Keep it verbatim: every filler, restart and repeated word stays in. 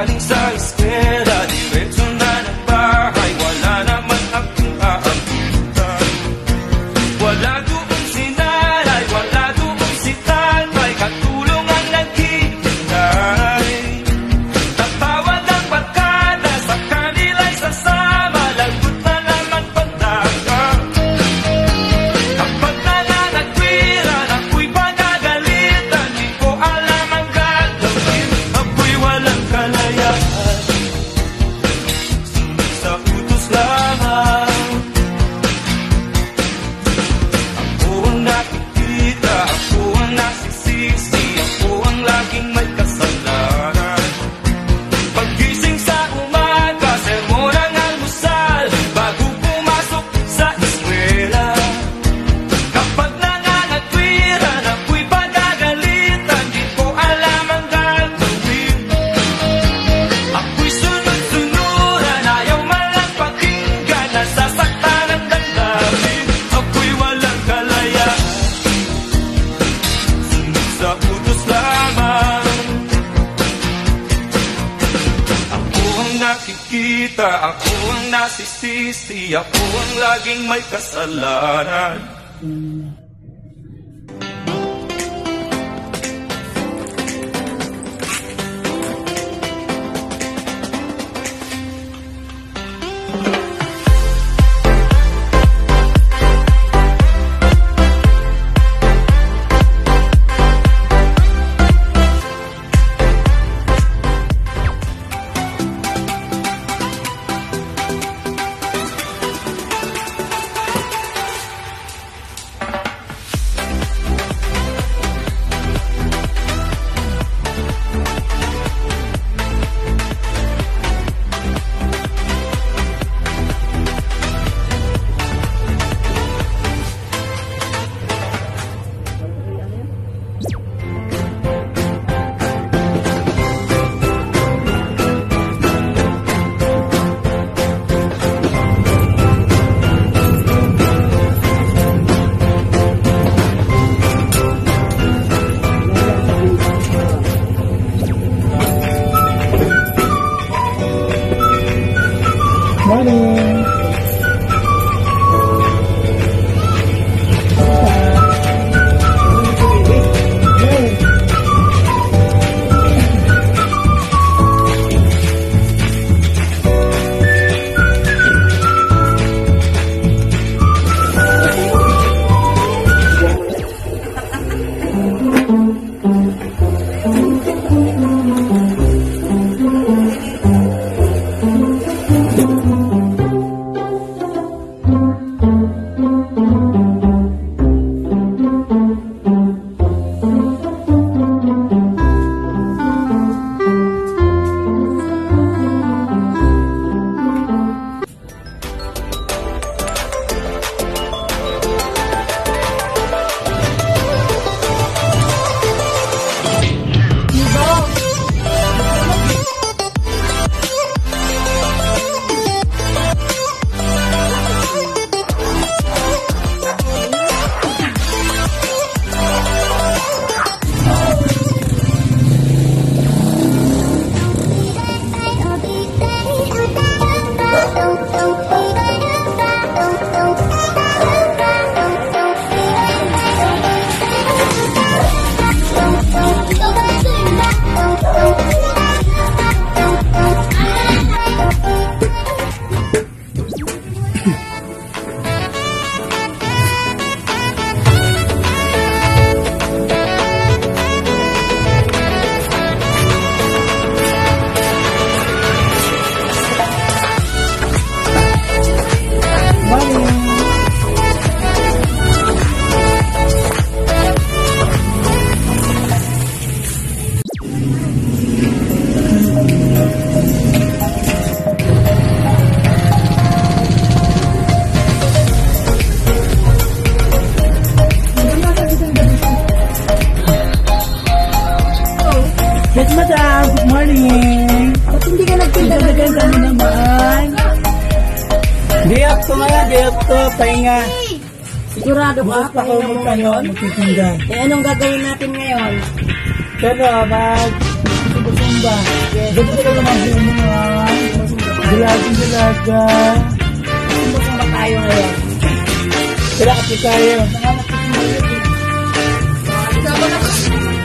galing sa eskwela, diretso na ng bahay, wala naman akong aabutan. Wala doon si nanay, wala doon si tatay, katulong ang naghihintay. Tatawad ang barkada, sa kanila'y sasama, lagot na naman pagdaka. Kapag nananagwiran, ako'y pagagalitan, di ko alam ang gagawin, ako'y walang kalayaan. Sunod sa utos lamang, ako ang nakikita, ako ang nasisisi, ako ang laging may kasalanan. Paggising sa umaga, sermon ang almusal, bago pumasok sa eskwela. Kapag nangangatwiran, ako'y pagagalitan, di ko alam ang gagawin. Ako'y sunod-sunuran, ayaw man lang pakinggan, nasasaktan ang damdamin, ako'y walang kalayaan. Sunod sa utos lamang, ako ang nakikita, ako ang nasisisi, ako ang laging may kasalanan. Morning! Diyok to nga, diyok to, pahinga. Sigurado ba? Bukas pa kayo magkanon, magtitinda. Eh, anong gagawin natin ngayon? Pero, mag... ba? Ganito ka naman sa inyo, ha? Dalagang dalaga. Sumusama tayo ngayon. Kaya kasi tayo. Sama na